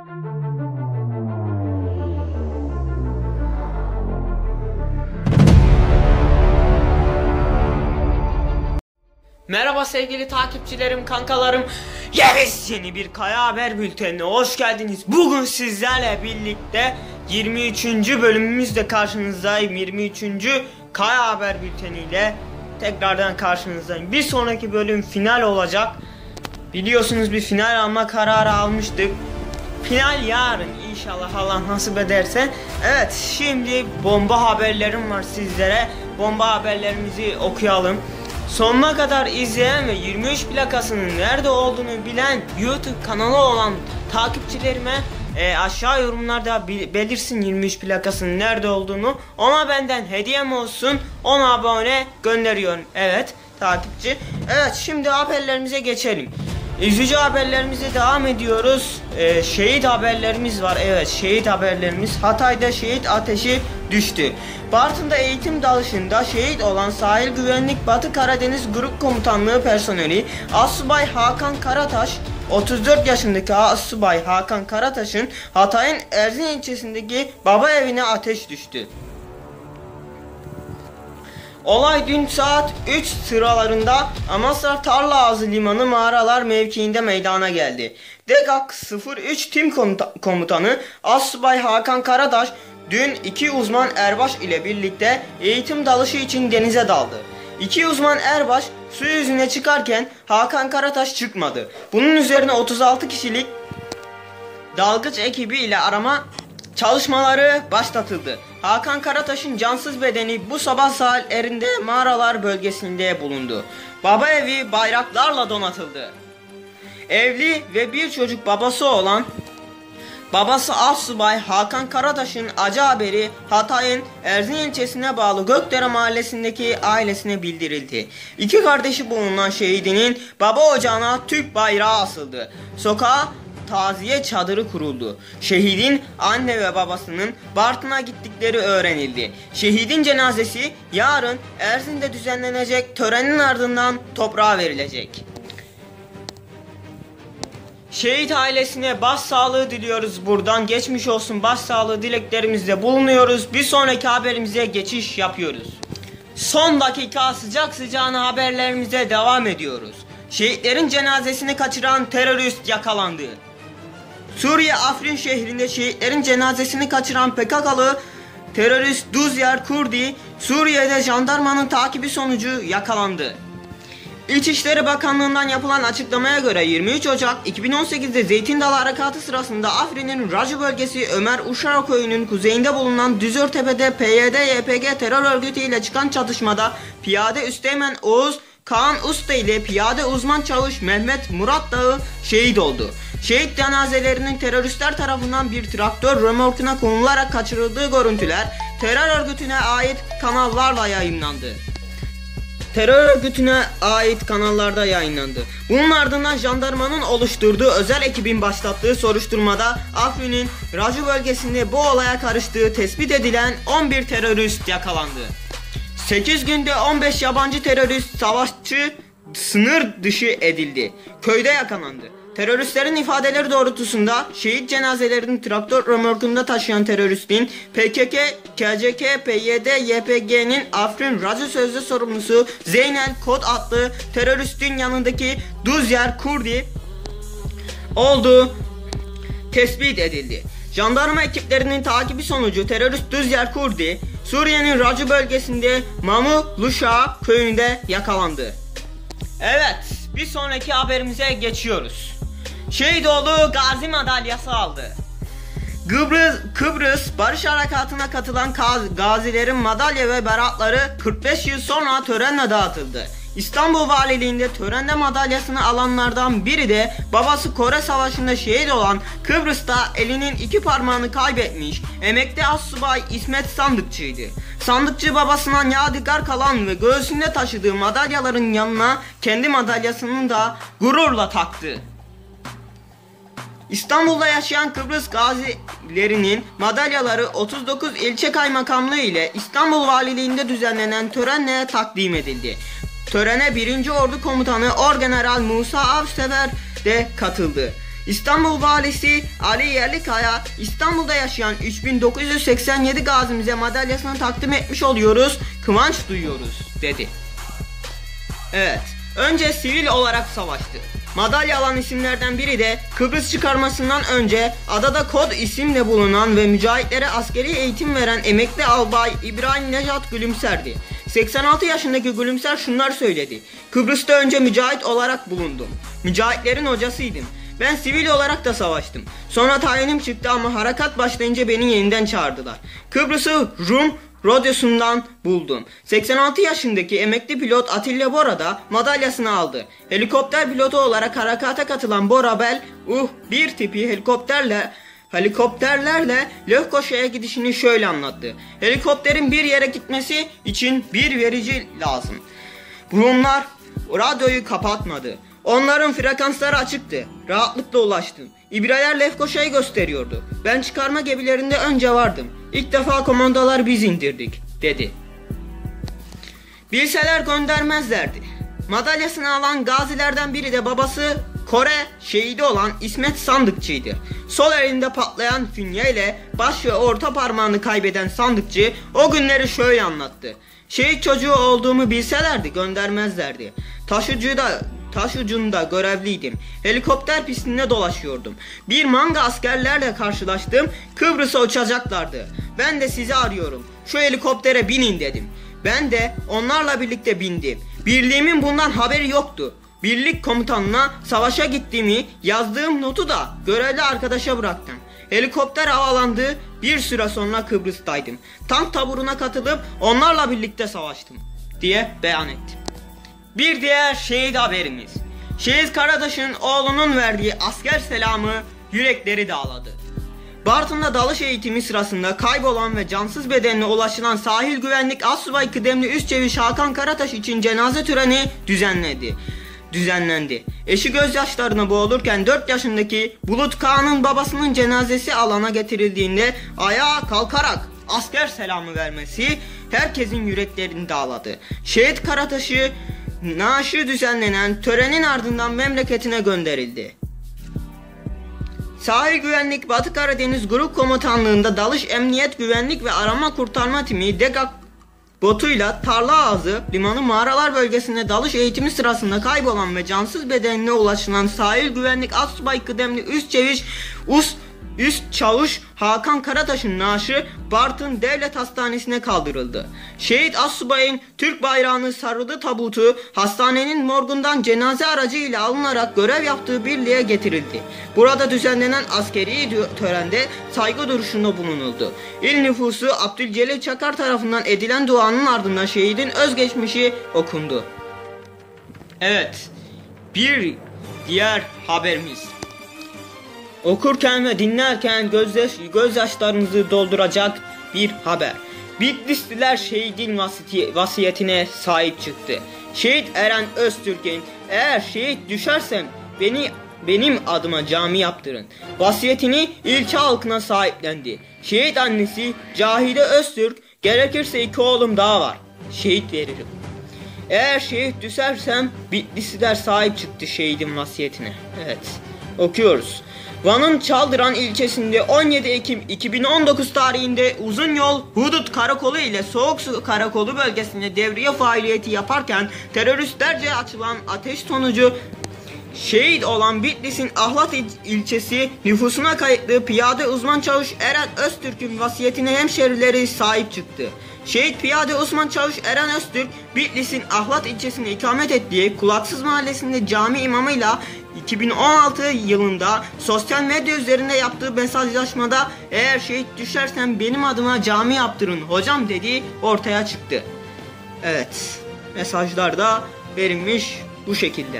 Merhaba sevgili takipçilerim, kankalarım. Yeni bir Kaya Haber Bülteni'ne hoş geldiniz. Bugün sizlerle birlikte 23. bölümümüzde karşınızdayım. 23. Kaya Haber Bülteni ile tekrardan karşınızdayım. Bir sonraki bölüm final olacak. Biliyorsunuz bir final alma kararı almıştık. Final yarın inşallah, Allah nasip ederse. Evet, şimdi bomba haberlerim var sizlere. Bomba haberlerimizi okuyalım. Sonuna kadar izleyen ve 23 plakasının nerede olduğunu bilen YouTube kanalı olan takipçilerime aşağı yorumlarda belirsin 23 plakasının nerede olduğunu. Ona benden hediyem olsun, 10 abone gönderiyorum. Evet takipçi. Evet, şimdi haberlerimize geçelim. Üzücü haberlerimize devam ediyoruz. Şehit haberlerimiz var. Evet, şehit haberlerimiz. Hatay'da şehit ateşi düştü. Bartın'da eğitim dalışında şehit olan Sahil Güvenlik Batı Karadeniz Grup Komutanlığı personeli Assubay Hakan Karataş, 34 yaşındaki Assubay Hakan Karataş'ın Hatay'ın Erzin ilçesindeki baba evine ateş düştü. Olay dün saat 3 sıralarında Amasra Tarlaağızı Limanı Mağaralar mevkiinde meydana geldi. DEGAK 03 Tim Komutanı Assubay Hakan Karataş dün 2 uzman erbaş ile birlikte eğitim dalışı için denize daldı. 2 uzman erbaş su yüzüne çıkarken Hakan Karataş çıkmadı. Bunun üzerine 36 kişilik dalgıç ekibi ile arama çalışmaları başlatıldı. Hakan Karataş'ın cansız bedeni bu sabah saatlerinde mağaralar bölgesinde bulundu. Baba evi bayraklarla donatıldı. Evli ve bir çocuk babası olan babası Assubay Hakan Karataş'ın acı haberi Hatay'ın Erzin ilçesine bağlı Gökdere mahallesindeki ailesine bildirildi. 2 kardeşi bulunan şehidinin baba ocağına Türk bayrağı asıldı. Sokağa taziye çadırı kuruldu. Şehidin anne ve babasının Bartın'a gittikleri öğrenildi. Şehidin cenazesi yarın Erzin'de düzenlenecek törenin ardından toprağa verilecek. Şehit ailesine başsağlığı diliyoruz buradan. Geçmiş olsun, başsağlığı dileklerimizde bulunuyoruz. Bir sonraki haberimize geçiş yapıyoruz. Son dakika sıcak sıcağına haberlerimize devam ediyoruz. Şehitlerin cenazesini kaçıran terörist yakalandı. Suriye Afrin şehrinde şehitlerin cenazesini kaçıran PKK'lı terörist Duzyar Kurdi, Suriye'de jandarmanın takibi sonucu yakalandı. İçişleri Bakanlığı'ndan yapılan açıklamaya göre 23 Ocak 2018'de Zeytin Dalı Harekatı sırasında Afrin'in Racı bölgesi Ömer Uşar köyünün kuzeyinde bulunan Düzörtepe'de PYD-YPG terör örgütü ile çıkan çatışmada piyade üsteğmen Oğuz Kaan Usta ile piyade uzman çavuş Mehmet Murat Dağı şehit oldu. Şehit cenazelerinin teröristler tarafından bir traktör römorkuna konularak kaçırıldığı görüntüler terör örgütüne ait kanallarla yayınlandı. Kanallarda yayınlandı. Bunun ardından jandarmanın oluşturduğu özel ekibin başlattığı soruşturmada Afrin'in Racı bölgesinde bu olaya karıştığı tespit edilen 11 terörist yakalandı. 8 günde 15 yabancı terörist savaşçı sınır dışı edildi. Köyde yakalandı. Teröristlerin ifadeleri doğrultusunda şehit cenazelerini traktör römorkunda taşıyan teröristin PKK, KCK, PYD, YPG'nin Afrin Racı sözde sorumlusu Zeynel Kod adlı teröristin yanındaki Duzyar Kurdi olduğu tespit edildi. Jandarma ekiplerinin takibi sonucu terörist Duzyar Kurdi, Suriye'nin Racı bölgesinde Mamuluşa köyünde yakalandı. Evet, bir sonraki haberimize geçiyoruz. Şehidoğlu Gazi madalyası aldı. Kıbrıs Barış Harekatı'na katılan gazilerin madalya ve beratları 45 yıl sonra törenle dağıtıldı. İstanbul Valiliğinde törende madalyasını alanlardan biri de babası Kore Savaşı'nda şehit olan Kıbrıs'ta elinin 2 parmağını kaybetmiş emekli Assubay İsmet Sandıkçı'ydı. Sandıkçı babasından yadigar kalan ve göğsünde taşıdığı madalyaların yanına kendi madalyasını da gururla taktı. İstanbul'da yaşayan Kıbrıs gazilerinin madalyaları 39 ilçe kaymakamlığı ile İstanbul Valiliğinde düzenlenen törenle takdim edildi. Törene 1. Ordu Komutanı Orgeneral Musa Avsever de katıldı. İstanbul Valisi Ali Yerlikaya, İstanbul'da yaşayan 3987 gazimize madalyasını takdim etmiş oluyoruz, kıvanç duyuyoruz dedi. Evet, önce sivil olarak savaştı. Madalya alan isimlerden biri de Kıbrıs çıkarmasından önce adada kod isimle bulunan ve mücahitlere askeri eğitim veren emekli albay İbrahim Necat Gülümser'di. 86 yaşındaki Gülümser şunlar söyledi: Kıbrıs'ta önce mücahit olarak bulundum. Mücahitlerin hocasıydım. Ben sivil olarak da savaştım. Sonra tayinim çıktı ama harekat başlayınca beni yeniden çağırdılar. Kıbrıs'ı Rum Rodyosu'ndan buldum. 86 yaşındaki emekli pilot Atilla Bora da madalyasını aldı. Helikopter pilotu olarak harekata katılan Bora Bel, bir tipi helikopterlerle Lefkoşa'ya gidişini şöyle anlattı: Helikopterin bir yere gitmesi için bir verici lazım. Rumlar radyoyu kapatmadı. Onların frekansları açıktı. Rahatlıkla ulaştım. İbreler Lefkoşa'yı gösteriyordu. Ben çıkarma gemilerinde önce vardım. İlk defa komandolar biz indirdik, dedi. Bilseler göndermezlerdi. Madalyasını alan gazilerden biri de babası Kore şehidi olan İsmet Sandıkçı'ydı. Sol elinde patlayan fünyeyle baş ve orta parmağını kaybeden Sandıkçı o günleri şöyle anlattı: Şehit çocuğu olduğumu bilselerdi göndermezlerdi. Taş ucunda görevliydim. Helikopter pistinde dolaşıyordum. Bir manga askerlerle karşılaştım. Kıbrıs'a uçacaklardı. Ben de sizi arıyorum. Şu helikoptere binin dedim. Ben de onlarla birlikte bindim. Birliğimin bundan haberi yoktu. Birlik komutanına savaşa gittiğimi, yazdığım notu da görevli arkadaşa bıraktım. Helikopter havalandı. Bir süre sonra Kıbrıs'taydım. Tank taburuna katılıp onlarla birlikte savaştım, diye beyan etti. Bir diğer şehit haberimiz. Şehit Karataş'ın oğlunun verdiği asker selamı yürekleri dağladı. Bartın'da dalış eğitimi sırasında kaybolan ve cansız bedenine ulaşılan Sahil Güvenlik Astsubay Kıdemli Üstçavuş Hakan Karataş için cenaze töreni düzenlendi. Eşi gözyaşlarına boğulurken 4 yaşındaki Bulut Kağan'ın babasının cenazesi alana getirildiğinde ayağa kalkarak asker selamı vermesi herkesin yüreklerini dağladı. Şehit Karataş'ı naaşı düzenlenen törenin ardından memleketine gönderildi. Sahil Güvenlik Batı Karadeniz Grup Komutanlığı'nda Dalış Emniyet Güvenlik ve Arama Kurtarma Timi DEGAK botuyla Tarlaağızı Limanı Mağaralar bölgesinde dalış eğitimi sırasında kaybolan ve cansız bedenine ulaşılan Sahil Güvenlik Astsubay Kıdemli Üst Çavuş Hakan Karataş'ın naaşı Bartın Devlet Hastanesi'ne kaldırıldı. Şehit astsubayın Türk bayrağını sarılı tabutu hastanenin morgundan cenaze aracı ile alınarak görev yaptığı birliğe getirildi. Burada düzenlenen askeri törende saygı duruşunda bulunuldu. İl nüfusu Abdülcelil Çakar tarafından edilen duanın ardından şehidin özgeçmişi okundu. Evet, bir diğer haberimiz. Okurken ve dinlerken gözyaşlarınızı dolduracak bir haber. Bitlisliler şehidin vasiyetine sahip çıktı. Şehit Eren Öztürk'ün "Eğer şehit düşersem benim adıma cami yaptırın" vasiyetini ilçe halkına sahiplendi. Şehit annesi Cahide Öztürk, "Gerekirse 2 oğlum daha var. Şehit veririm. Eğer şehit düşersem" Bitlisliler sahip çıktı şehidin vasiyetine. Evet, okuyoruz. Van'ın Çaldıran ilçesinde 17 Ekim 2019 tarihinde uzun yol Hudut Karakolu ile Soğuk Su Karakolu bölgesinde devriye faaliyeti yaparken teröristlerce açılan ateş sonucu şehit olan Bitlis'in Ahlat ilçesi nüfusuna kayıtlı piyade uzman çavuş Eren Öztürk'ün vasiyetine hemşerileri sahip çıktı. Şehit piyade uzman çavuş Eren Öztürk, Bitlis'in Ahlat ilçesinde ikamet ettiği Kulaksız Mahallesi'nde cami imamıyla 2016 yılında sosyal medya üzerinde yaptığı mesajlaşmada "Eğer şehit düşersem benim adıma cami yaptırın hocam" dediği ortaya çıktı. Evet, mesajlarda verilmiş bu şekilde.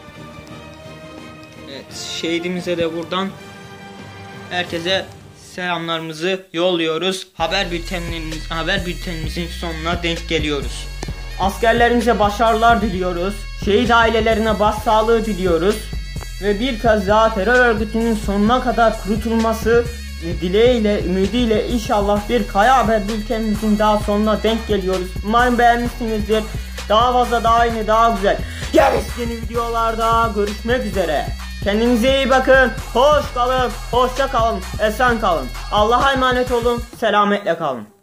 Evet, şehidimize de buradan herkese selamlarımızı yolluyoruz. Haber bültenimizin sonuna denk geliyoruz. Askerlerimize başarılar diliyoruz. Şehit ailelerine başsağlığı diliyoruz. Ve bir kez daha terör örgütünün sonuna kadar kurutulması dileğiyle, ümidiyle inşallah bir Kaya Haber bültenimizin daha sonuna denk geliyoruz. Umarım beğenmişsinizdir. Daha fazla, daha yeni, daha güzel yeni videolarda görüşmek üzere. Kendinize iyi bakın. Hoş kalın. Hoşça kalın. Esen kalın. Allah'a emanet olun. Selametle kalın.